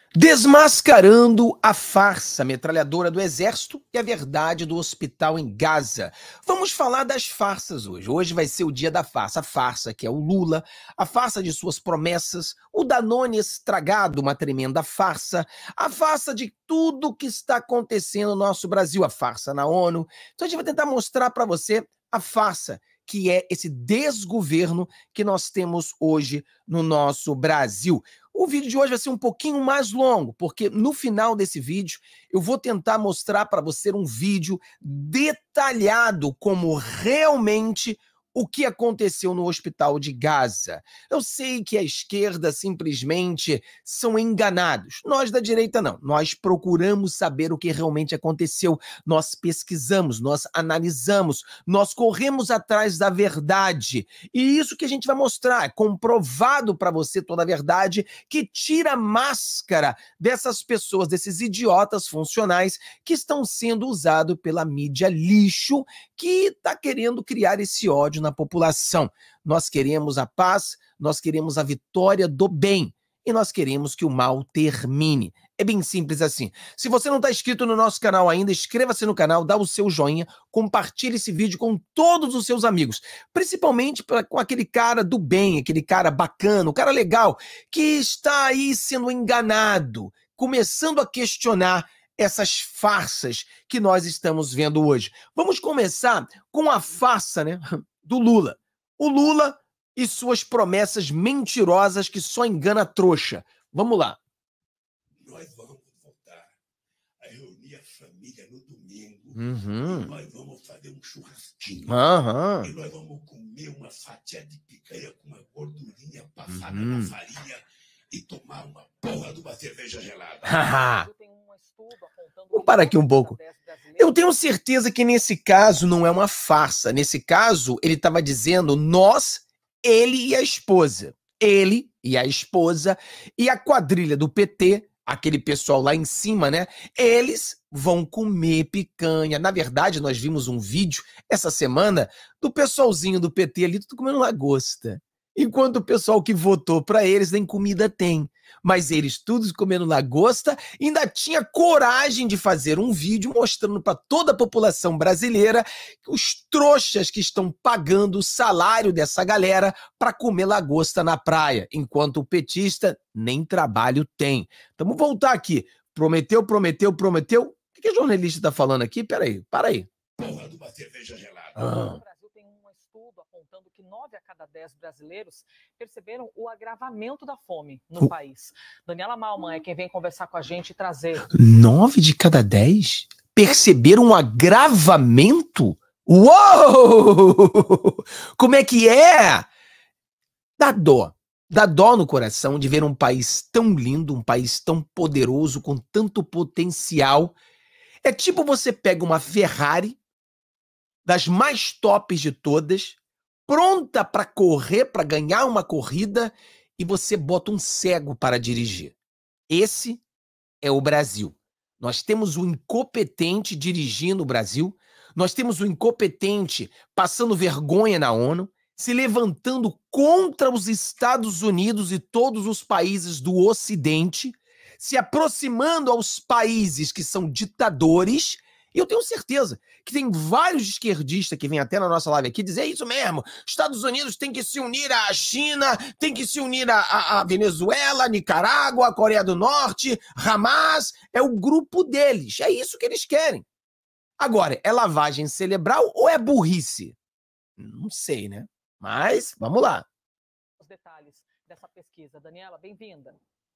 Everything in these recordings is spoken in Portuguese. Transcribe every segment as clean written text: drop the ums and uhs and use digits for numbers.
Desmascarando a farsa metralhadora do Exército e a verdade do hospital em Gaza. Vamos falar das farsas hoje. Hoje vai ser o dia da farsa. A farsa que é o Lula, a farsa de suas promessas, o Danone estragado, uma tremenda farsa, a farsa de tudo que está acontecendo no nosso Brasil, a farsa na ONU. Então a gente vai tentar mostrar para você a farsa que é esse desgoverno que nós temos hoje no nosso Brasil. O vídeo de hoje vai ser um pouquinho mais longo, porque no final desse vídeo eu vou tentar mostrar para você um vídeo detalhado como realmente o que aconteceu no hospital de Gaza. Eu sei que a esquerda simplesmente são enganados. Nós da direita não. Nós procuramos saber o que realmente aconteceu. Nós pesquisamos, nós analisamos, nós corremos atrás da verdade. E isso que a gente vai mostrar, é comprovado para você toda a verdade, que tira a máscara dessas pessoas, desses idiotas funcionais que estão sendo usados pela mídia lixo, que está querendo criar esse ódio na população. Nós queremos a paz, nós queremos a vitória do bem e nós queremos que o mal termine. É bem simples assim. Se você não está inscrito no nosso canal ainda, inscreva-se no canal, dá o seu joinha, compartilhe esse vídeo com todos os seus amigos, principalmente com aquele cara do bem, aquele cara bacana, o cara legal, que está aí sendo enganado, começando a questionar essas farsas que nós estamos vendo hoje. Vamos começar com a farsa, né, do Lula. O Lula e suas promessas mentirosas que só engana a trouxa. Vamos lá. Nós vamos voltar a reunir a família no domingo. Uhum. E nós vamos fazer um churrasquinho. Uhum. E nós vamos comer uma fatia de picanha com uma gordurinha passada na farinha e tomar uma porra de uma cerveja gelada. Vamos parar aqui um pouco. Eu tenho certeza que nesse caso não é uma farsa. Nesse caso, ele estava dizendo nós, ele e a esposa. Ele e a esposa e a quadrilha do PT, aquele pessoal lá em cima, né? Eles vão comer picanha. Na verdade, nós vimos um vídeo essa semana do pessoalzinho do PT ali, tudo comendo lagosta. Enquanto o pessoal que votou para eles nem comida tem. Mas eles todos comendo lagosta, ainda tinha coragem de fazer um vídeo mostrando para toda a população brasileira os trouxas que estão pagando o salário dessa galera para comer lagosta na praia, enquanto o petista nem trabalho tem. Então vamos voltar aqui. Prometeu, prometeu, prometeu. O que o jornalista está falando aqui? Peraí, para aí. Porra de uma cerveja gelada. No Brasil tem um estudo apontando que 9 a cada 10 brasileiros perceberam o agravamento da fome no país. Daniela Malman é quem vem conversar com a gente e trazer. 9 de cada 10 perceberam um agravamento? Uou! Como é que é? Dá dó. Dá dó no coração de ver um país tão lindo, um país tão poderoso, com tanto potencial. É tipo você pega uma Ferrari, das mais tops de todas, pronta para correr, para ganhar uma corrida, e você bota um cego para dirigir. Esse é o Brasil. Nós temos um incompetente dirigindo o Brasil, nós temos um incompetente passando vergonha na ONU, se levantando contra os Estados Unidos e todos os países do Ocidente, se aproximando aos países que são ditadores. E eu tenho certeza que tem vários esquerdistas que vêm até na nossa live aqui dizer isso mesmo. Estados Unidos tem que se unir à China, tem que se unir à Venezuela, Nicarágua, Coreia do Norte, Hamas. É o grupo deles. É isso que eles querem. Agora, é lavagem cerebral ou é burrice? Não sei, né? Mas, vamos lá. Os detalhes dessa pesquisa. Daniela, bem-vinda.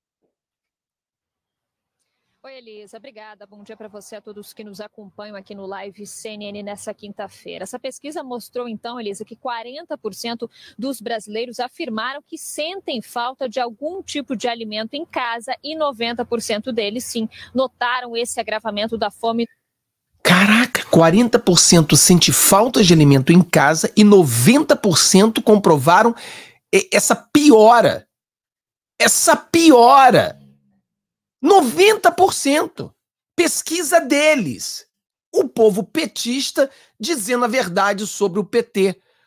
Oi, Elisa, obrigada. Bom dia para você, a todos que nos acompanham aqui no Live CNN nessa quinta-feira. Essa pesquisa mostrou, então, Elisa, que 40% dos brasileiros afirmaram que sentem falta de algum tipo de alimento em casa e 90% deles, sim, notaram esse agravamento da fome. Caraca, 40% sente falta de alimento em casa e 90% comprovaram essa piora. Essa piora. 90%. Pesquisa deles. O povo petista dizendo a verdade sobre o PT.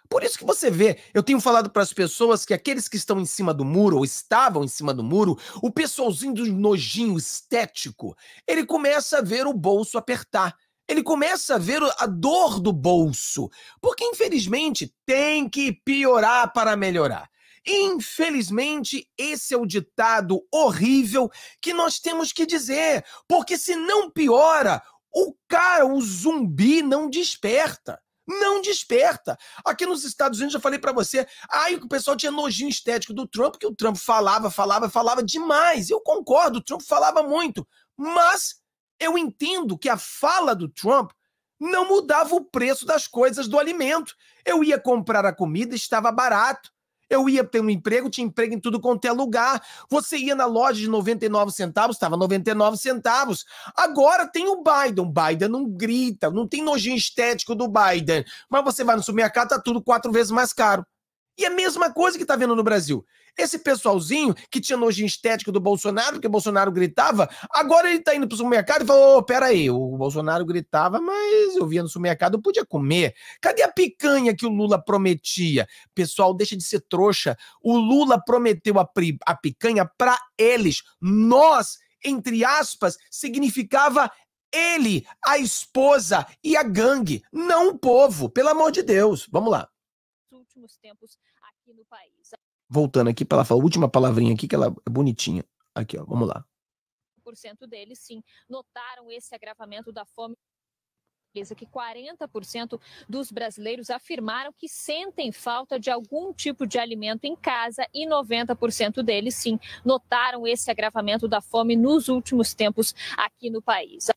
Por isso que você vê, eu tenho falado para as pessoas que aqueles que estão em cima do muro, ou estavam em cima do muro, o pessoalzinho do nojinho estético, ele começa a ver o bolso apertar. Ele começa a ver a dor do bolso. Porque, infelizmente, tem que piorar para melhorar. Infelizmente, esse é o ditado horrível que nós temos que dizer. Porque se não piora, o cara, o zumbi não desperta. Não desperta. Aqui nos Estados Unidos, eu falei pra você, o pessoal tinha nojinho estético do Trump, porque o Trump falava demais. Eu concordo, o Trump falava muito. Mas eu entendo que a fala do Trump não mudava o preço das coisas do alimento. Eu ia comprar a comida, estava barato. Eu ia ter um emprego, tinha emprego em tudo quanto é lugar. Você ia na loja de 99 centavos, estava 99 centavos. Agora tem o Biden. O Biden não grita, não tem nojinho estético do Biden. Mas você vai no supermercado, tá tudo 4 vezes mais caro. E a mesma coisa que tá vendo no Brasil. Esse pessoalzinho que tinha nojinho estético do Bolsonaro, porque o Bolsonaro gritava, agora ele tá indo pro supermercado e falou, peraí, o Bolsonaro gritava, mas eu via no supermercado, eu podia comer. Cadê a picanha que o Lula prometia? Pessoal, deixa de ser trouxa. O Lula prometeu a picanha pra eles. Nós, entre aspas, significava ele, a esposa e a gangue, não o povo, pelo amor de Deus. Vamos lá. Nos últimos tempos aqui no país. Voltando aqui para ela falar a última palavrinha aqui, que ela é bonitinha. Aqui, ó, vamos lá. 40% deles, sim, notaram esse agravamento da fome. Que 40% dos brasileiros afirmaram que sentem falta de algum tipo de alimento em casa e 90% deles, sim, notaram esse agravamento da fome nos últimos tempos aqui no país.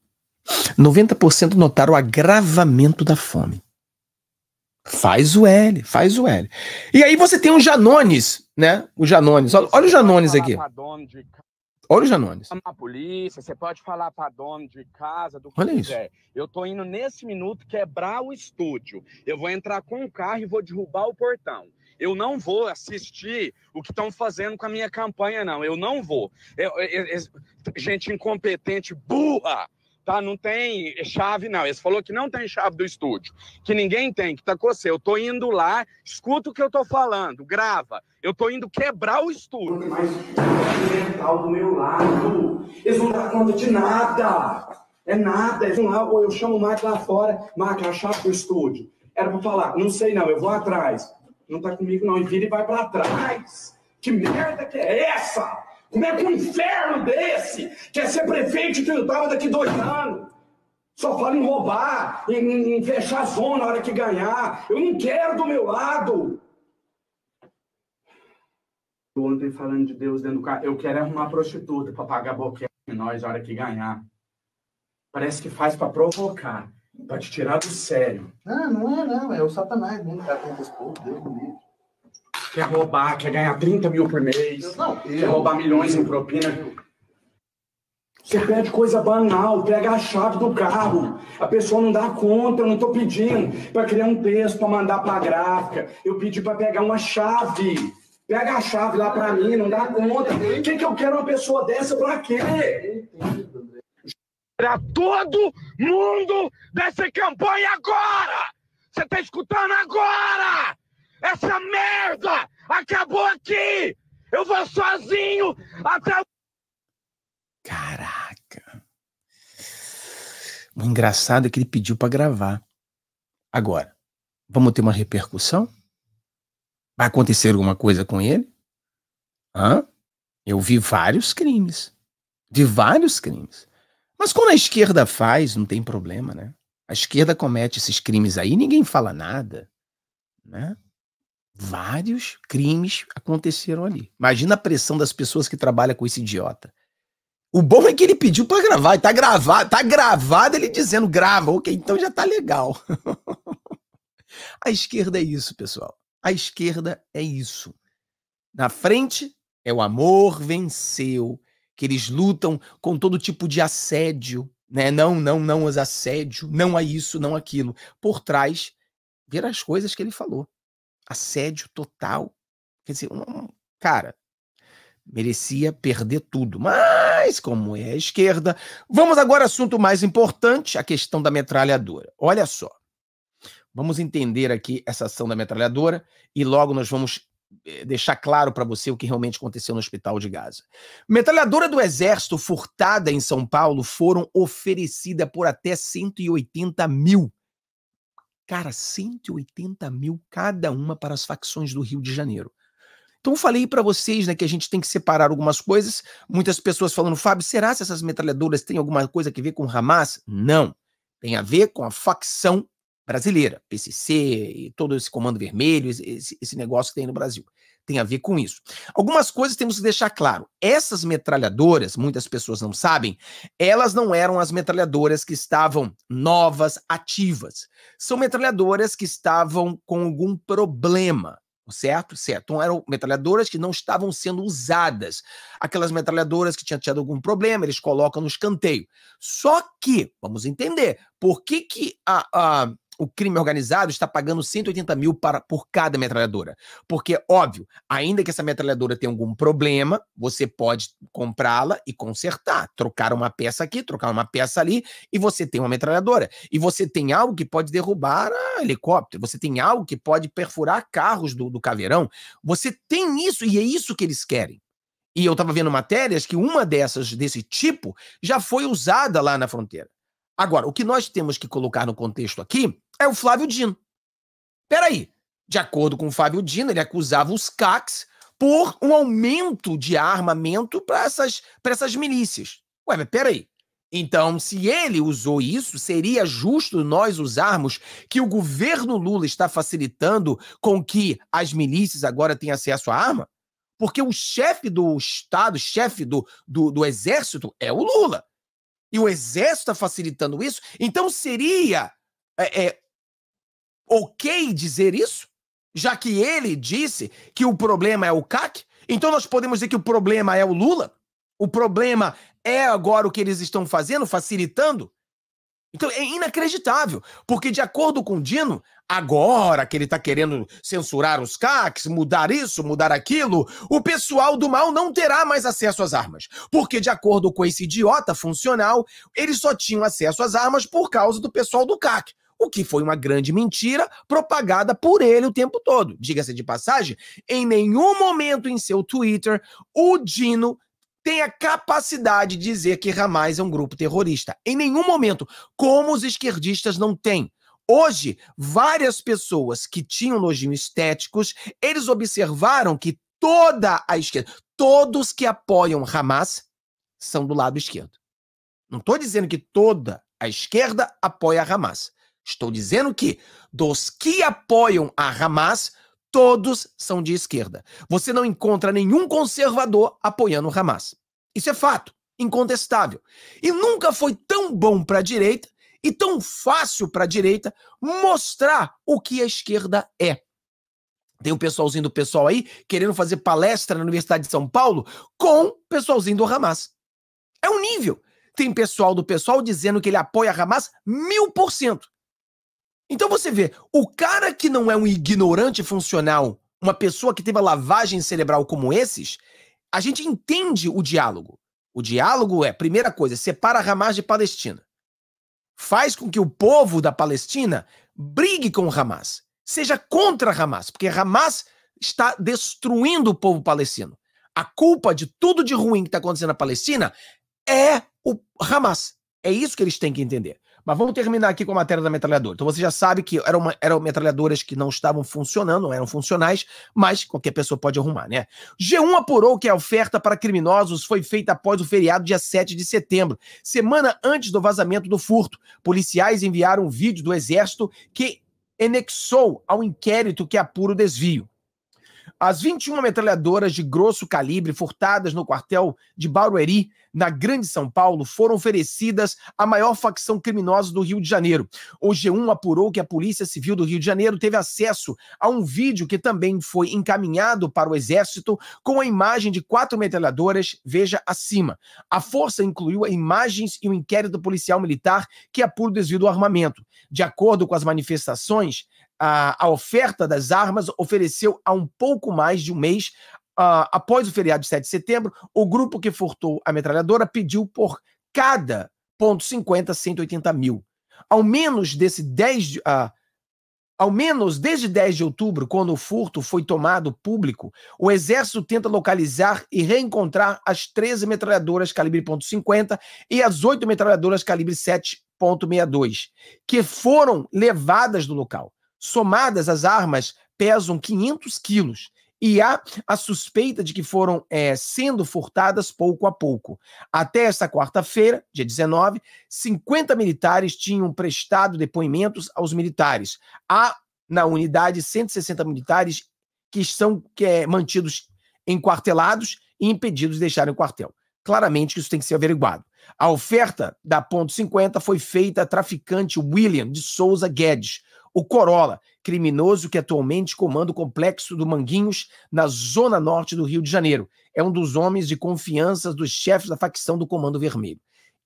90% notaram o agravamento da fome. Faz o L. E aí você tem o Janones, né? O Janones. Olha o Janones aqui. Olha o Janones. A polícia, você pode falar para dono de casa, do que Olha quiser. isso. Eu tô indo nesse minuto quebrar o estúdio. Eu vou entrar com o carro e vou derrubar o portão. Eu não vou assistir o que estão fazendo com a minha campanha, não. Eu não vou. Gente incompetente, burra. Tá? Não tem chave, não. Eles falou que não tem chave do estúdio, que ninguém tem, que tá com você. Eu tô indo lá, escuta o que eu tô falando, grava. Eu tô indo quebrar o estúdio. Mas mental do meu lado. Eles não dão conta de nada. É nada. Eles vão lá, ou eu chamo o Marco lá fora. Marco, a chave do estúdio. Era pra falar, não sei não, eu vou atrás. Não tá comigo não, e vira e vai pra trás. Que merda que é essa? Como é que um inferno desse quer ser prefeito que eu tava daqui 2 anos? Só fala em roubar, em fechar a zona na hora que ganhar. Eu não quero do meu lado. Ontem falando de Deus dentro do carro, eu quero arrumar prostituta pra pagar boquete em nós na hora que ganhar. Parece que faz pra provocar, pra te tirar do sério. Não, é o Satanás mesmo que tá com esse povo, Deus me livre. Quer roubar, quer ganhar 30 mil por mês, quer roubar milhões em propina. Você pede coisa banal, pega a chave do carro, a pessoa não dá conta, eu não tô pedindo para criar um texto, para mandar para a gráfica, eu pedi para pegar uma chave, pega a chave lá para mim, não dá conta. O que eu quero uma pessoa dessa para quê? Para todo mundo dessa campanha agora! Você tá escutando agora? Essa merda acabou aqui! Eu vou sozinho até... Caraca. O engraçado é que ele pediu para gravar. Agora, vamos ter uma repercussão? Vai acontecer alguma coisa com ele? Eu vi vários crimes. Mas quando a esquerda faz, não tem problema, né? A esquerda comete esses crimes aí, ninguém fala nada, né? Vários crimes aconteceram ali. Imagina a pressão das pessoas que trabalham com esse idiota. O bom é que ele pediu pra gravar, e tá gravado ele dizendo grava, ok, então já tá legal. A esquerda é isso, pessoal. A esquerda é isso. Na frente é o amor venceu, que eles lutam com todo tipo de assédio, né? Não os assédio, não a isso, não aquilo. Por trás, ver as coisas que ele falou. Assédio total. Quer dizer, cara, merecia perder tudo. Mas, como é a esquerda... Vamos agora ao assunto mais importante, a questão da metralhadora. Olha só. Vamos entender aqui essa ação da metralhadora e logo nós vamos deixar claro para você o que realmente aconteceu no hospital de Gaza. Metralhadora do Exército furtada em São Paulo foram oferecidas por até 180 mil. Cara, 180 mil cada uma para as facções do Rio de Janeiro. Então eu falei para vocês, né, que a gente tem que separar algumas coisas. Muitas pessoas falando, Fábio, será que essas metralhadoras têm alguma coisa a ver com Hamas? Não. Tem a ver com a facção brasileira, PCC e todo esse Comando Vermelho, esse negócio que tem no Brasil. Tem a ver com isso. Algumas coisas temos que deixar claro. Essas metralhadoras, muitas pessoas não sabem, elas não eram as metralhadoras que estavam novas, ativas. São metralhadoras que estavam com algum problema. Certo? Certo. Então eram metralhadoras que não estavam sendo usadas. Aquelas metralhadoras que tinham tido algum problema, eles colocam no escanteio. Só que, vamos entender, por que o crime organizado está pagando 180 mil por cada metralhadora? Porque, óbvio, ainda que essa metralhadora tenha algum problema, você pode comprá-la e consertar. Trocar uma peça aqui, trocar uma peça ali, e você tem uma metralhadora. E você tem algo que pode derrubar helicóptero, você tem algo que pode perfurar carros do caveirão. Você tem isso, e é isso que eles querem. E eu estava vendo matérias que uma desse tipo já foi usada lá na fronteira. Agora, o que nós temos que colocar no contexto aqui é o Flávio Dino. Peraí, de acordo com o Flávio Dino, ele acusava os CACs por um aumento de armamento para essas milícias. Ué, mas peraí. Então, se ele usou isso, seria justo nós usarmos que o governo Lula está facilitando com que as milícias agora tenham acesso à arma? Porque o chefe do Estado, chefe do Exército é o Lula. E o Exército está facilitando isso, então seria ok dizer isso? Já que ele disse que o problema é o CAC, então nós podemos dizer que o problema é o Lula? O problema é agora o que eles estão fazendo, facilitando? Então é inacreditável, porque de acordo com o Dino, agora que ele está querendo censurar os CACs, mudar isso, mudar aquilo, o pessoal do mal não terá mais acesso às armas. Porque de acordo com esse idiota funcional, eles só tinham acesso às armas por causa do pessoal do CAC. O que foi uma grande mentira propagada por ele o tempo todo. Diga-se de passagem, em nenhum momento em seu Twitter, o Dino tem a capacidade de dizer que Hamas é um grupo terrorista. Em nenhum momento. Como os esquerdistas não têm. Hoje, várias pessoas que tinham nojinho estéticos, eles observaram que toda a esquerda, todos que apoiam Hamas, são do lado esquerdo. Não estou dizendo que toda a esquerda apoia a Hamas. Estou dizendo que dos que apoiam a Hamas, todos são de esquerda. Você não encontra nenhum conservador apoiando o Hamas. Isso é fato, incontestável. E nunca foi tão bom para a direita e tão fácil para a direita mostrar o que a esquerda é. Tem um pessoalzinho do pessoal aí querendo fazer palestra na Universidade de São Paulo com o pessoalzinho do Hamas. É um nível. Tem pessoal do pessoal dizendo que ele apoia a Hamas 1000%. Então você vê, o cara que não é um ignorante funcional, uma pessoa que teve a lavagem cerebral como esses, a gente entende o diálogo. O diálogo é, primeira coisa, separa Hamas de Palestina. Faz com que o povo da Palestina brigue com o Hamas, seja contra Hamas, porque Hamas está destruindo o povo palestino. A culpa de tudo de ruim que está acontecendo na Palestina é o Hamas. É isso que eles têm que entender. Mas vamos terminar aqui com a matéria da metralhadora. Então você já sabe que eram metralhadoras que não estavam funcionando, não eram funcionais, mas qualquer pessoa pode arrumar, né? G1 apurou que a oferta para criminosos foi feita após o feriado dia 7 de setembro, semana antes do vazamento do furto. Policiais enviaram um vídeo do Exército que anexou ao inquérito que apura o desvio. As 21 metralhadoras de grosso calibre furtadas no quartel de Barueri, na Grande São Paulo, foram oferecidas à maior facção criminosa do Rio de Janeiro. O G1 apurou que a Polícia Civil do Rio de Janeiro teve acesso a um vídeo que também foi encaminhado para o Exército com a imagem de 4 metralhadoras, veja acima. A força incluiu imagens e um inquérito policial militar que apura o desvio do armamento. De acordo com as manifestações, a oferta das armas ofereceu há um pouco mais de um mês, após o feriado de 7 de setembro, o grupo que furtou a metralhadora pediu por cada .50, 180 mil. Ao menos Ao menos desde 10 de outubro, quando o furto foi tomado público, o Exército tenta localizar e reencontrar as 13 metralhadoras calibre .50 e as 8 metralhadoras calibre 7.62, que foram levadas do local. Somadas, as armas pesam 500 quilos e há a suspeita de que foram sendo furtadas pouco a pouco. Até esta quarta-feira, dia 19, 50 militares tinham prestado depoimentos aos militares. Há na unidade 160 militares que são mantidos enquartelados e impedidos de deixarem o quartel. Claramente que isso tem que ser averiguado. A oferta da .50 foi feita a traficante William de Souza Guedes, o Corolla, criminoso que atualmente comanda o complexo do Manguinhos, na zona norte do Rio de Janeiro. É um dos homens de confiança dos chefes da facção do Comando Vermelho.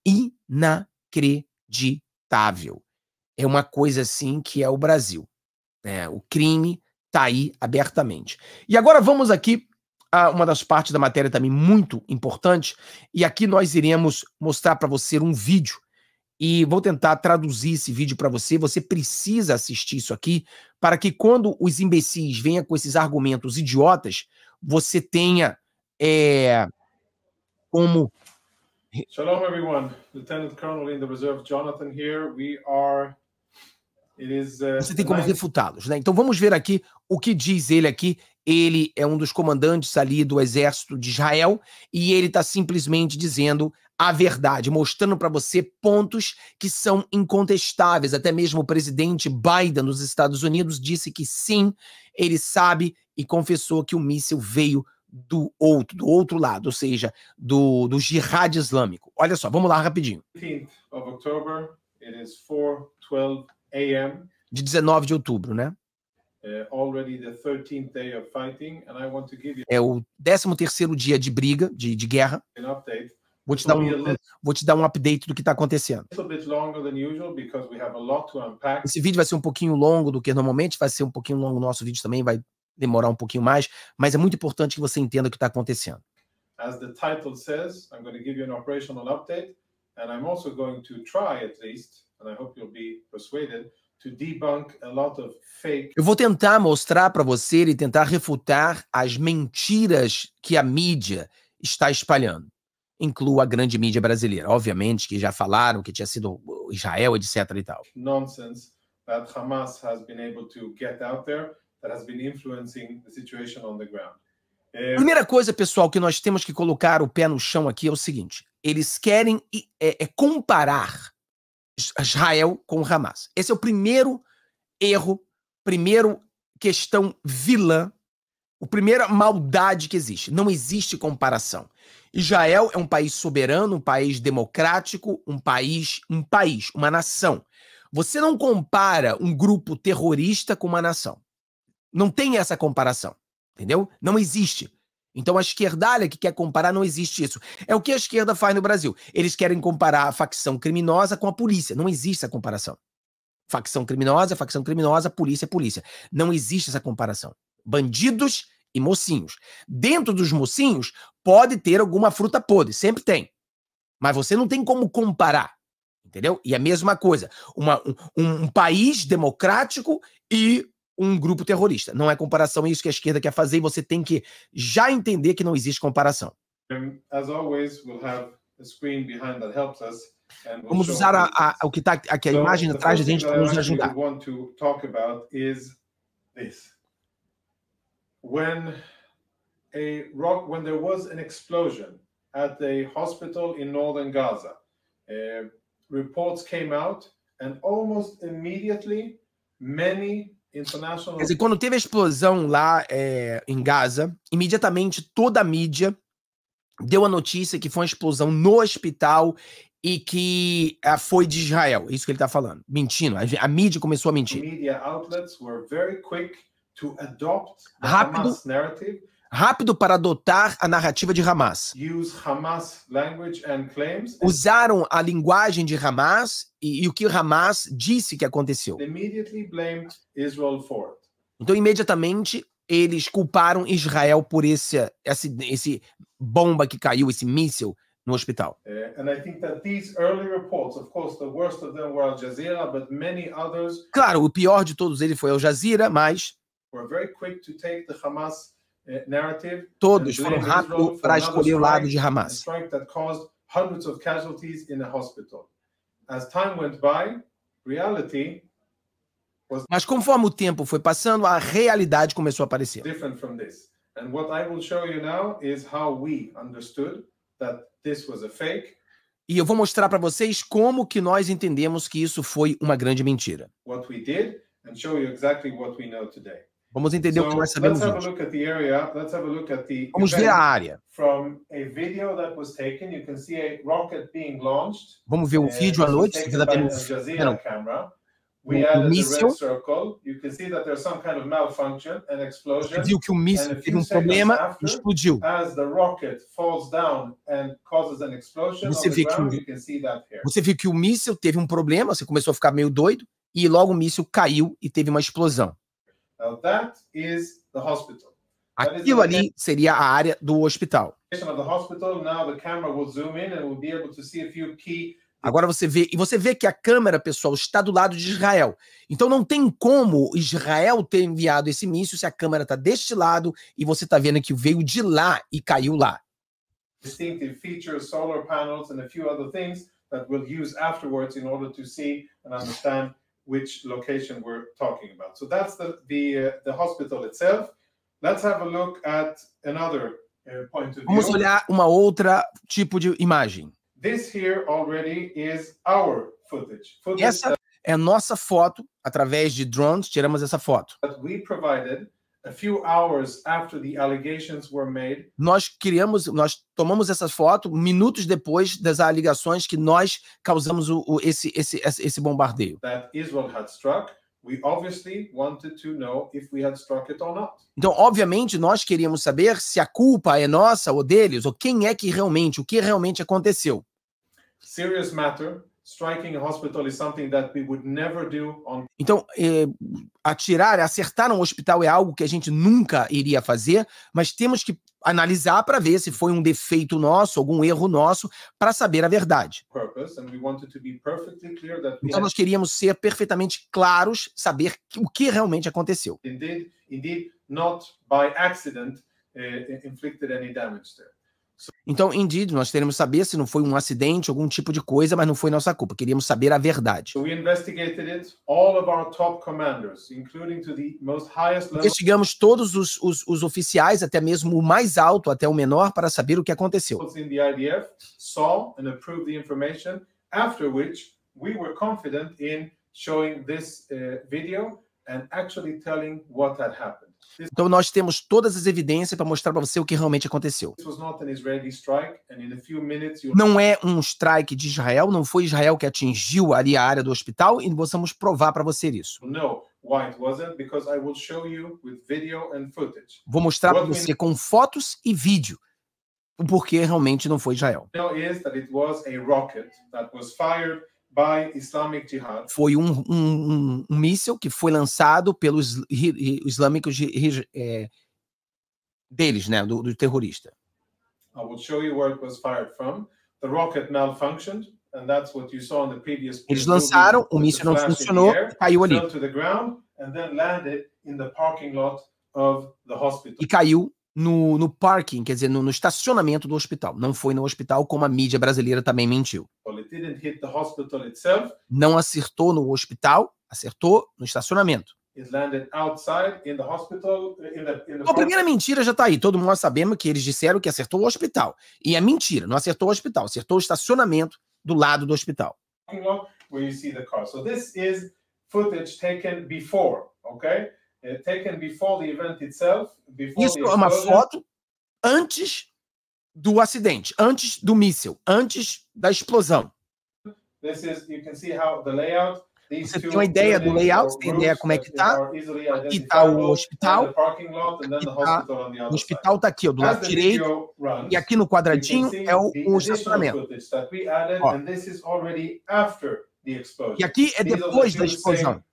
Inacreditável. É uma coisa assim que é o Brasil. O crime está aí abertamente. E agora vamos aqui a uma das partes da matéria também muito importante, e aqui nós iremos mostrar para você um vídeo. E vou tentar traduzir esse vídeo para você. Você precisa assistir isso aqui para que quando os imbecis venham com esses argumentos idiotas, você tenha como... Shalom, everyone. Lieutenant Colonel in the Reserve Jonathan here. Você tem como refutá-los, né? Então vamos ver aqui o que diz ele aqui. Ele é um dos comandantes ali do exército de Israel e ele está simplesmente dizendo a verdade, mostrando para você pontos que são incontestáveis. Até mesmo o presidente Biden dos Estados Unidos disse que sim, ele sabe e confessou que o míssil veio do outro lado, ou seja, do jihad islâmico. Olha só, vamos lá rapidinho. 18th of October, it is 4:12 a.m. De 19 de outubro, né? Already the 13th day of fighting, and I want to give you É o 13º dia de briga, de guerra. an update. Vou te dar um update do que está acontecendo. A little bit longer than usual because we have a lot to unpack. Esse vídeo vai ser um pouquinho longo do que normalmente, vai ser um pouquinho longo o nosso vídeo também, vai demorar um pouquinho mais, mas é muito importante que você entenda o que está acontecendo. As the title says, I'm going to give you an operational update, and I'm also going to try at least, and I hope you'll be persuaded, to debunk a lot of fake. Eu vou tentar mostrar para você e tentar refutar as mentiras que a mídia está espalhando. Incluo a grande mídia brasileira, obviamente, que já falaram que tinha sido Israel, etc. e tal. Nonsense that Hamas has been able to get out there that has been influencing the situation on the ground. Primeira coisa, pessoal, que nós temos que colocar o pé no chão aqui é o seguinte: eles querem comparar Israel com o Hamas. Esse é o primeiro erro, primeiro questão vilã, a primeira maldade que existe. Não existe comparação. Israel é um país soberano, um país democrático, uma nação. Você não compara um grupo terrorista com uma nação. Não tem essa comparação, entendeu? Não existe. Então a esquerdalha que quer comparar, não existe isso. É o que a esquerda faz no Brasil. Eles querem comparar a facção criminosa com a polícia. Não existe essa comparação. Facção criminosa, polícia, polícia. Não existe essa comparação. Bandidos e mocinhos. Dentro dos mocinhos, pode ter alguma fruta podre. Sempre tem. Mas você não tem como comparar. Entendeu? E a mesma coisa. Um país democrático e um grupo terrorista. Não é comparação, é isso que a esquerda quer fazer, e você tem que já entender que não existe comparação. As always, we'll have a screen behind that helps us. Vamos usar o que está aqui, a imagem atrás da gente para nos ajudar. Want to talk about is this. When there was an explosion at a hospital in northern Gaza, reports came out, and almost immediately many international... Quer dizer, quando teve a explosão lá em Gaza, imediatamente toda a mídia deu a notícia que foi uma explosão no hospital e que foi de Israel. Isso que ele está falando. Mentindo. A mídia começou a mentir. Media outlets were very quick to adopt the Hamas narrative. Rápido para adotar a narrativa de Hamas. Use Hamas language and claims. Usaram a linguagem de Hamas e o que Hamas disse que aconteceu. Immediately blamed Israel for it. Então, imediatamente, eles culparam Israel por esse bomba que caiu, esse míssil no hospital. And I think that these early reports, of course, the worst of them were Al Jazeera, but many others Claro, o pior de todos eles foi Al Jazeera, mas were very quick to take the Hamas narrative. todos and foram blame Israel rápidos for para another escolher o lado strike, de a Hamas. strike that caused hundreds of casualties in a hospital. As time went by, reality Mas conforme o tempo foi passando, a realidade começou a aparecer. different from this. And what I will show you now is how we understood that this was a fake, E eu vou mostrar para vocês como que nós entendemos que isso foi uma grande mentira. what we did, and show you exactly what we know today. Vamos entender o que nós sabemos let's have a hoje. look at the area. Let's have a look at the Vamos ver a event área. from a video that was taken. You can see a rocket being launched. Vamos ver o vídeo à This was noite. taken Você está by vendo Al Jazeera perdão, camera. We o added the míssil. red circle. You can see that there's some kind of malfunction, an Você explosion. viu que o míssil And a teve few um problema seconds e after, explodiu. As the rocket falls down and causes an explosion Você on the vê que ground, you can see that here. Você viu que o míssil teve um problema, você começou a ficar meio doido, e logo o míssil caiu e teve uma explosão. Now that is the hospital. Aquilo ali seria a área do hospital. Of the hospital. Now the camera will zoom in and we'll be able to see a few key. Agora você vê que a câmera, pessoal, está do lado de Israel. Então não tem como Israel ter enviado esse míssil se a câmera está deste lado e você está vendo que veio de lá e caiu lá. Distinctive features, solar panels, and a few other things that we'll use afterwards in order to see and understand which location we're talking about. So that's the hospital itself. Let's have a look at another point of view. Vamos olhar uma outra tipo de imagem. This here already is our footage. Essa é a nossa foto, através de drones, tiramos essa foto. That we provided a few hours after the allegations were made. Nós tomamos essa foto minutos depois das alegações que nós causamos esse bombardeio. That Israel had struck. We obviously wanted to know if we had struck it or not. Então, obviamente, nós queríamos saber se a culpa é nossa ou deles, ou quem é que realmente, o que realmente aconteceu. Serious matter. Striking a hospital is something that we would never do on. Então, acertar um hospital é algo que a gente nunca iria fazer, mas temos que analisar para ver se foi um defeito nosso, algum erro nosso, para saber a verdade. Purpose, and we wanted to be perfectly clear that we Então, nós queríamos ser perfeitamente claros, saber o que realmente aconteceu. indeed, not by accident, inflicted any damage there. Então, nós queremos saber se não foi um acidente, algum tipo de coisa, mas não foi nossa culpa. Queríamos saber a verdade. So we investigated it. All of our top commanders, including to the most highest level. Investigamos todos os oficiais, até mesmo o mais alto, até o menor, para saber o que aconteceu. In the IDF saw and approved the information, after which we were confident in showing this video and actually telling what had happened. Então nós temos todas as evidências para mostrar para você o que realmente aconteceu. Não é um strike de Israel, não foi Israel que atingiu ali a área do hospital e nós vamos provar para você isso. Vou mostrar para você com fotos e vídeo o porquê realmente não foi Israel. Foi um míssil que foi lançado pelos islâmicos deles, né, do terrorista. Eles lançaram, o míssil não funcionou, caiu ali. E caiu no parking, quer dizer, no estacionamento do hospital. Não foi no hospital, como a mídia brasileira também mentiu. Não acertou no hospital, acertou no estacionamento. A primeira mentira já está aí. Todo mundo sabemos que eles disseram que acertou o hospital. E é mentira, não acertou o hospital, acertou o estacionamento do lado do hospital. Isso é uma foto antes do acidente, antes do míssil, antes da explosão. Você tem uma ideia do layout, tem ideia como é que está? Aqui está o hospital, o hospital está aqui, ó, do lado direito, e aqui no quadradinho é o estacionamento. Ó. E aqui é depois da explosão.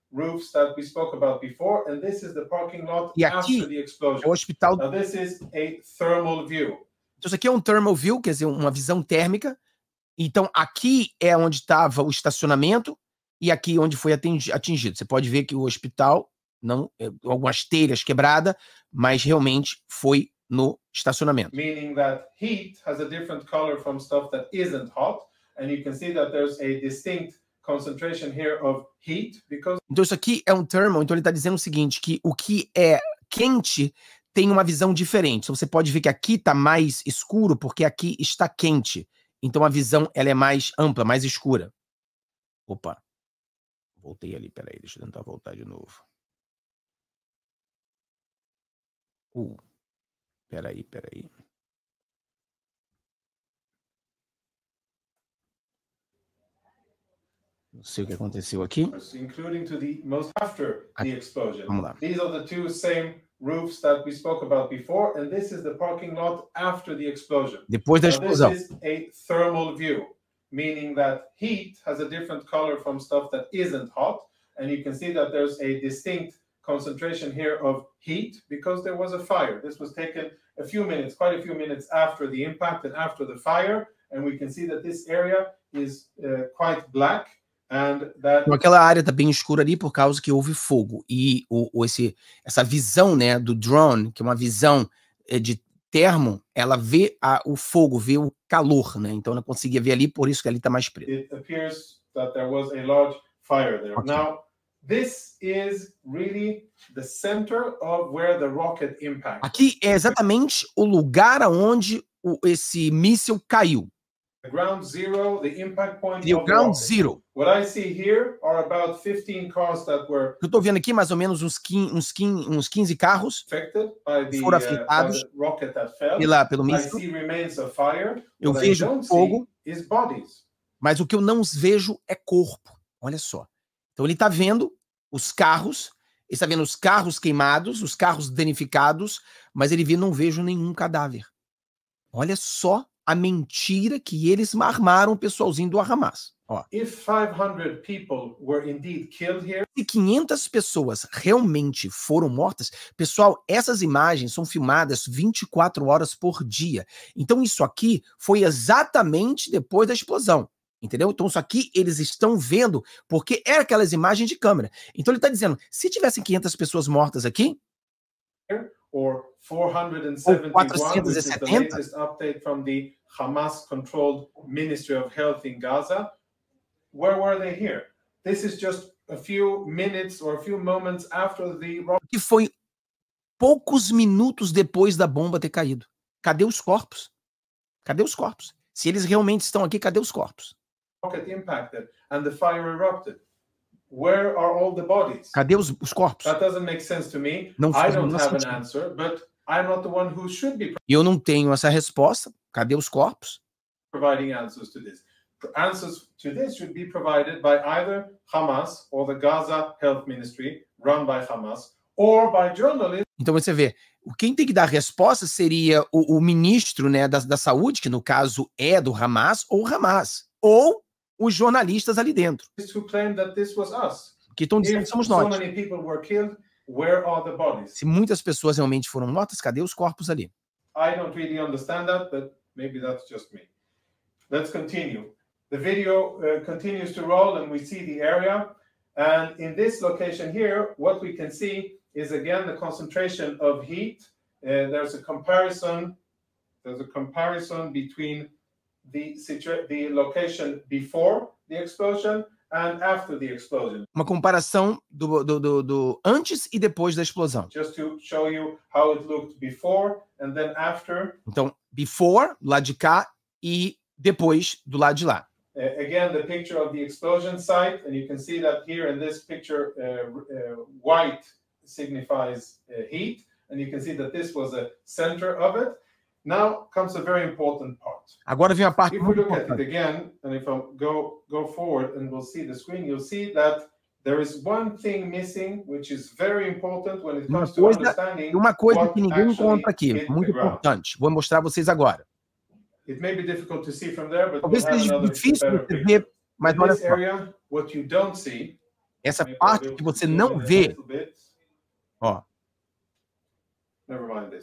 E aqui é o hospital. Então, isso aqui é um thermal view, quer dizer, uma visão térmica. Então, aqui é onde estava o estacionamento e aqui onde foi atingido. Você pode ver que o hospital, não, algumas telhas quebradas, mas realmente foi no estacionamento. Meaning that heat has a different color from stuff that isn't hot, and you can see that there's a distinct concentration here of heat because. Então isso aqui é um thermal, então ele está dizendo o seguinte, que o que é quente tem uma visão diferente. Então você pode ver que aqui está mais escuro porque aqui está quente. Então a visão ela é mais ampla, mais escura. Opa, voltei ali, peraí, deixa eu tentar voltar de novo. Peraí. Não sei o que aconteceu aqui. Including to the most after the explosion. Vamos lá. These are the two same roofs that we spoke about before, and this is the parking lot after the explosion. Depois da explosão. This is a thermal view, meaning that heat has a different color from stuff that isn't hot, and you can see that there's a distinct concentration here of heat because there was a fire. This was taken a few minutes, quite a few minutes after the impact and after the fire, and we can see that this area is quite black. Então, aquela área está bem escura ali por causa que houve fogo. E essa visão, né, do drone, que é uma visão de termo, ela vê o fogo, vê o calor, né? Então ela conseguia ver ali, por isso que ali está mais preto. It appears that there was a large fire there. Okay. Now, this is really the center of where the rocket impacted. Aqui é exatamente o lugar aonde esse míssil caiu. The ground zero, the impact point E o of the ground rocket. zero. What I see here are about 15 cars that were Eu estou vendo aqui mais ou menos uns 15 carros affected by the foram afetados rocket that fell. pelo I míssil. see remains of fire. Eu What I vejo don't fogo, see is bodies. mas o que eu não vejo é corpo. Olha só. Então ele está vendo os carros, ele está vendo os carros queimados, os carros danificados, mas ele não vejo nenhum cadáver. Olha só a mentira que eles armaram o pessoalzinho do Hamas. Ó. If 500 people were indeed killed here, se 500 pessoas realmente foram mortas, pessoal, essas imagens são filmadas 24 horas por dia. Então isso aqui foi exatamente depois da explosão. Entendeu? Então isso aqui eles estão vendo porque é aquelas imagens de câmera. Então ele está dizendo, se tivessem 500 pessoas mortas aqui, or 471, which is the 470, latest update from the Hamas-controlled Ministry of Health in Gaza, where were they here? This is just a few minutes or a few moments after the rocket. Que foi poucos minutos depois da bomba ter caído. Cadê os corpos? Cadê os corpos? Se eles realmente estão aqui, cadê os corpos? Rocket impacted and the fire erupted. Where are all the bodies? Cadê os corpos? That doesn't make sense to me. Não I faz o don't menor have an sentido. answer, but I'm not the one who should be E eu não tenho essa resposta. Cadê os corpos? providing answers to this. Answers to this should be provided by either Hamas or the Gaza Health Ministry, run by Hamas, or by journalists. Então você vê, quem tem que dar a resposta seria o ministro, né, da saúde, que no caso é do Hamas, ou os jornalistas ali dentro, Who claim that this was us. que estão dizendo If que somos so nós. many people were killed, where are the bodies? Se muitas pessoas realmente foram mortas, cadê os corpos ali? I don't really understand that, but maybe that's just me. Let's continue. The video continues to roll and we see the area. And in this location here, what we can see is again the concentration of heat. There's a comparison between the location before the explosion and after the explosion. Uma comparação do antes e depois da explosão. Just to show you how it looked before and then after. Então, before, do lado de cá, e depois, do lado de lá. Again, the picture of the explosion site, and you can see that here in this picture, white signifies heat, and you can see that this was the center of it. Now comes a very important part. Agora vem a parte If we muito look at it importante. again, and if I go forward and we'll see the screen, you'll see that there is one thing missing, which is very important when it comes to understanding Uma coisa what que ninguém actually encontra aqui, hit muito the ground. importante. Vou mostrar a vocês agora. It may be difficult to see from there, but Talvez we'll have seja another difícil better você picture. ver, mas In olha this só. area, what you don't see, Essa maybe I'll parte be able que to você zoom não in a vê, little bit. ó, Never mind this.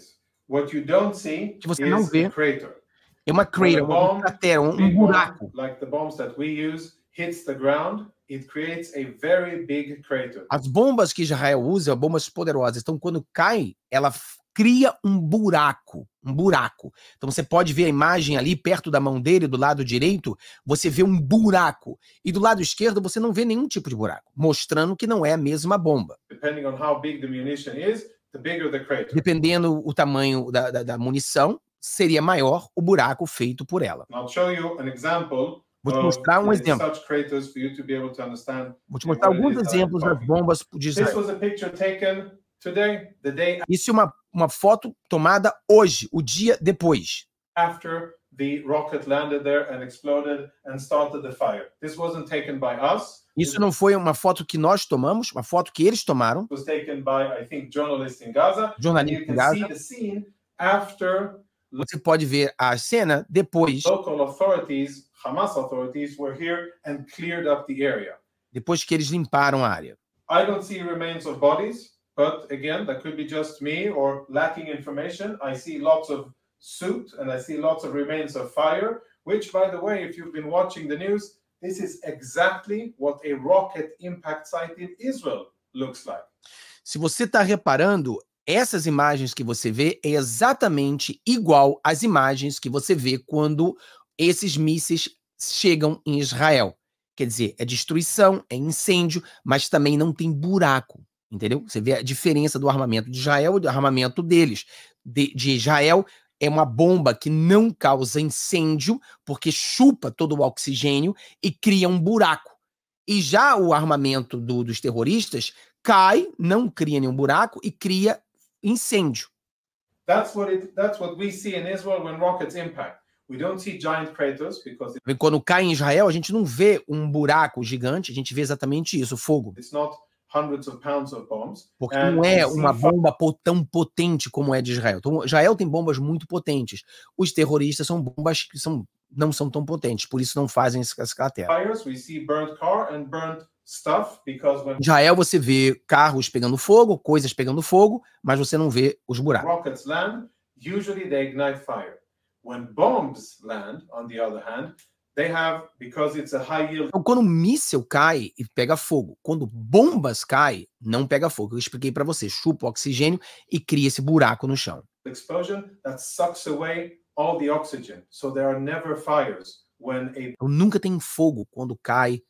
What you don't see que você não is vê a crater. é uma crater, uma cratera, um buraco. Like the bombs that we use, hits the ground, it creates a very big crater. As bombas que Israel usa, bombas poderosas, então quando cai, ela cria um buraco, um buraco. Então você pode ver a imagem ali perto da mão dele, do lado direito, você vê um buraco. E do lado esquerdo você não vê nenhum tipo de buraco, mostrando que não é a mesma bomba. Depending on how big the munition is, the bigger the crater. Dependendo o tamanho da munição, seria maior o buraco feito por ela. I'll show you an example. Vou te mostrar um exemplo. Such craters for you to be able to understand. Vou te mostrar alguns exemplos das bombas de This Israel. was a picture taken today, the day Isso é uma foto tomada hoje, o dia depois. after the rocket landed there and exploded and started the fire. This wasn't taken by us. Isso não foi uma foto que nós tomamos, uma foto que eles tomaram. It was taken by, I think, journalists in Gaza. Jornalista You em can Gaza. see the scene after Você pode ver a cena depois, local authorities, Hamas authorities, were here and cleared up the area. depois que eles limparam a área. I don't see remains of bodies, but again, that could be just me or lacking information. I see lots of soot and I see lots of remains of fire, which, by the way, if you've been watching the news, this is exactly what a rocket impact site in Israel looks like. Se você está reparando, essas imagens que você vê é exatamente igual às imagens que você vê quando esses mísseis chegam em Israel. Quer dizer, é destruição, é incêndio, mas também não tem buraco, entendeu? Você vê a diferença do armamento de Israel e do armamento deles. De Israel é uma bomba que não causa incêndio, porque chupa todo o oxigênio e cria um buraco. E já o armamento dos terroristas cai, não cria nenhum buraco e cria incêndio. That's what we see in Israel when rockets impact. We don't see giant craters because Quando cai em Israel, a gente não vê um buraco gigante, a gente vê exatamente isso, fogo. it's not hundreds of pounds of bombs. Porque And não é we see uma bomba tão potente como é de Israel. Então, Israel tem bombas muito potentes. Os terroristas são bombas que não são tão potentes, por isso não fazem essas crateras. fires, we see burnt car and burnt stuff because when Em Israel você vê carros pegando fogo, coisas pegando fogo, mas você não vê os buracos. rockets land, usually they ignite fire. When bombs land, on the other hand, they have, because it's a high yield Então, quando um míssil cai e pega fogo, quando bombas caem, não pega fogo. Eu expliquei para você, chupa o oxigênio e cria esse buraco no chão. explosion that sucks away all the oxygen. So there are never fires when a Então, nunca tem fogo quando cai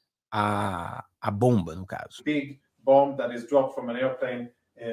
a bomba, no caso. big bomb that is dropped from an airplane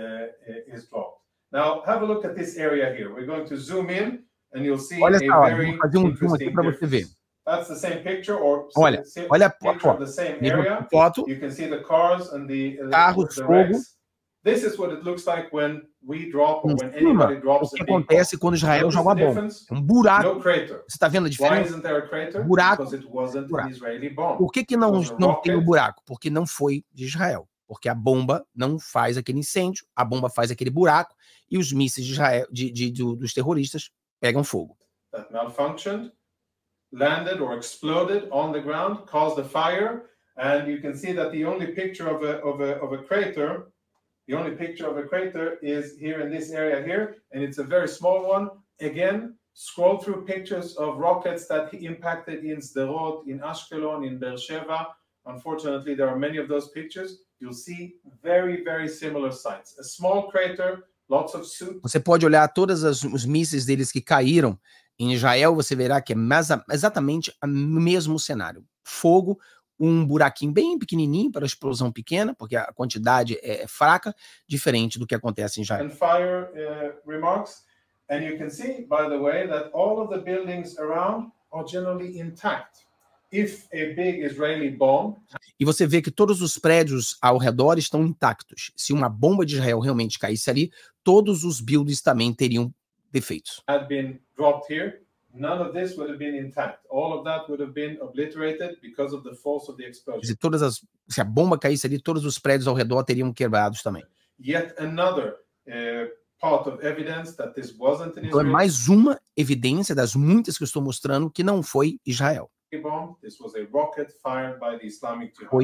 is dropped. Now, have a look at this area here. We're going to zoom in and you'll see Olha a só, very vou fazer um zoom aqui interesting para você ver. difference. That's the same picture or Olha, olha a picture of the foto. same Mesma area. foto, You can see the cars and the Carros, fogo. wrecks. This is what it looks like when we drop or em when cima, anybody o drops que a big bomb. acontece quando Israel Notice joga a the bomba. difference? É um buraco. No crater. Você está vendo a Why diferença? isn't there a crater? Buraco. Because it wasn't Buraco. an Israeli bomb. Por que não tem o buraco? Porque não foi de Israel. Porque a bomba não faz aquele incêndio, a bomba faz aquele buraco e os mísseis de Israel, dos terroristas pegam fogo. That malfunctioned, landed or exploded on the ground, caused a fire, and you can see that the only picture of a crater, the only picture of a crater is here in this area here, and it's a very small one. Again, scroll through pictures of rockets that impacted in Sderot, in Ashkelon, in Beersheba. Unfortunately, there are many of those pictures. You'll see very, very similar sites. A small crater, lots of soot. Você pode olhar todos os mísseis deles que caíram em Israel, você verá que é exatamente o mesmo cenário. Fogo, um buraquinho bem pequenininho para a explosão pequena, porque a quantidade é fraca, diferente do que acontece em Israel. And fire remarks. And you can see, by the way, that all of the buildings around are generally intact. If a big Israeli bomb E você vê que todos os prédios ao redor estão intactos. Se uma bomba de Israel realmente caísse ali, todos os buildings também teriam defeitos. had been dropped here, none of this would have been intact. All of that would have been obliterated because of the force of the Quer explosion. dizer, se a bomba caísse ali, todos os prédios ao redor teriam quebrados também. Yet another part of evidence that this wasn't an Então é Israeli mais uma evidência das muitas que eu estou mostrando que não foi Israel. bomb. This was a rocket fired by the Islamic Jihad. Foi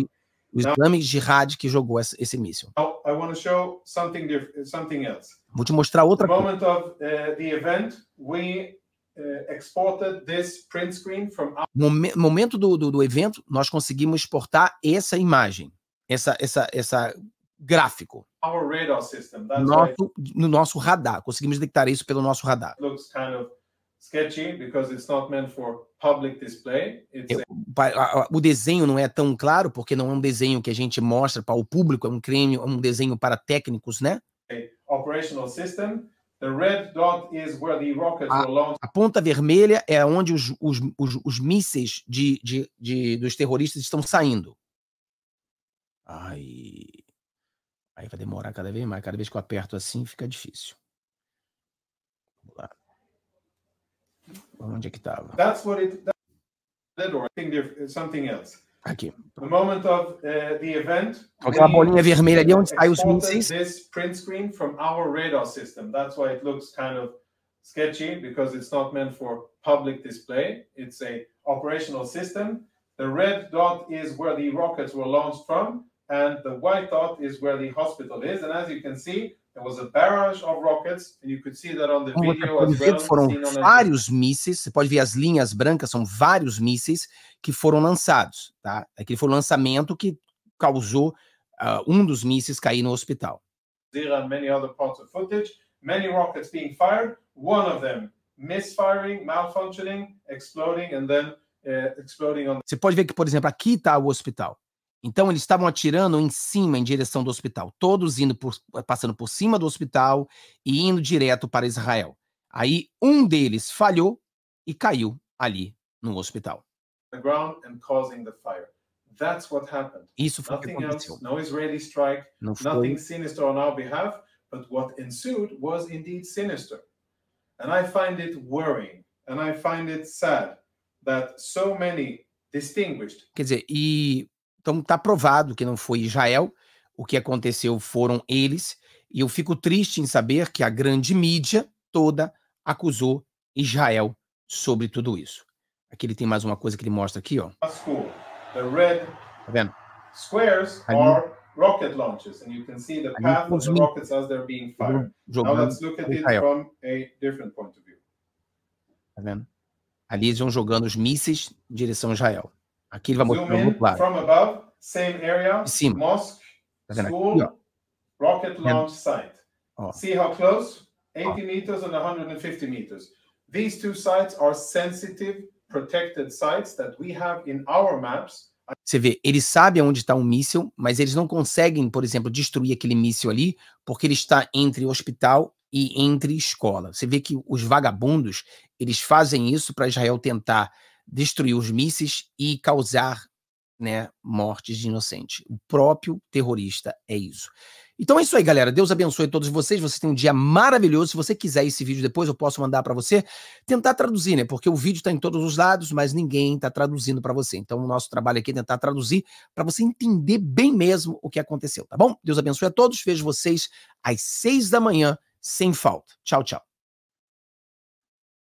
O Islamic Jihad que jogou esse míssil. Now, I want to show something else. Vou te mostrar outra The coisa. moment of the event, we exported this print screen from No momento do evento, nós conseguimos exportar essa imagem, essa gráfico our radar system. That's why no nosso radar. Conseguimos detectar isso pelo nosso radar. it looks kind of sketchy because it's not meant for public display. It's O desenho não é tão claro, porque não é um desenho que a gente mostra para o público, é um desenho para técnicos, né? a operational system. The red dot is where the rockets were launched. A ponta vermelha é onde os mísseis dos terroristas estão saindo. Aí vai demorar cada vez mais. Cada vez que eu aperto assim, fica difícil. Vamos lá. Onde é que estava? That's what it did, or I think something else. Aqui. The moment of the event, Aquela bolinha vermelha ali onde saem os mísseis. this print screen from our radar system. That's why it looks kind of sketchy because it's not meant for public display. It's a operational system. The red dot is where the rockets were launched from, and the white dot is where the hospital is. And as you can see, there was a barrage of rockets, and you could see that on the Como você video pode as ver, well. foram seen on the- vários mísseis. Você pode ver as linhas brancas, são vários mísseis que foram lançados, tá? Aquele foi o lançamento que causou um dos mísseis cair no hospital. And many other parts of footage, many rockets being fired, one of them misfiring, malfunctioning, exploding, and then exploding on. Você pode ver que, por exemplo, aqui está o hospital. Então, eles estavam atirando em cima, em direção do hospital. Todos passando por cima do hospital e indo direto para Israel. Aí, um deles falhou e caiu ali no hospital. The ground and causing the fire. That's what happened. Isso foi o que Nothing aconteceu. else, no Israeli strike, Não foi. nothing sinister on our behalf, but what ensued was indeed sinister. And I find it worrying, and I find it sad that so many distinguished. Quer dizer, então está provado que não foi Israel. O que aconteceu foram eles. E eu fico triste em saber que a grande mídia toda acusou Israel sobre tudo isso. Aqui ele tem mais uma coisa que ele mostra aqui, ó. School. The red Tá vendo? squares Ali. are rocket launches, and you can see the Ali path of os the mísseis rockets as they're being fired. Now jogando let's look at para it Israel. from a different point of view. Tá vendo? Ali eles vão jogando os mísseis em direção a Israel. Aqui ele vai Zoom mostrando in outro lado. from above, same area, De cima. mosque, Tá vendo aqui, school, ó? rocket launch site. Ó. See how close? 80 meters and 150 meters. These two sites are sensitive, protected sites that we have in our maps. Você vê, eles sabem onde está um míssil, mas eles não conseguem, por exemplo, destruir aquele míssil ali, porque ele está entre hospital e entre escola. Você vê que os vagabundos, eles fazem isso para Israel tentar destruir os mísseis e causar, né, mortes de inocentes. O próprio terrorista é isso. Então é isso aí, galera. Deus abençoe todos vocês. Vocês têm um dia maravilhoso. Se você quiser esse vídeo depois, eu posso mandar para você. Tentar traduzir, né? Porque o vídeo está em todos os lados, mas ninguém está traduzindo para você. Então o nosso trabalho aqui é tentar traduzir para você entender bem mesmo o que aconteceu, tá bom? Deus abençoe a todos. Vejo vocês às 6 da manhã, sem falta. Tchau, tchau.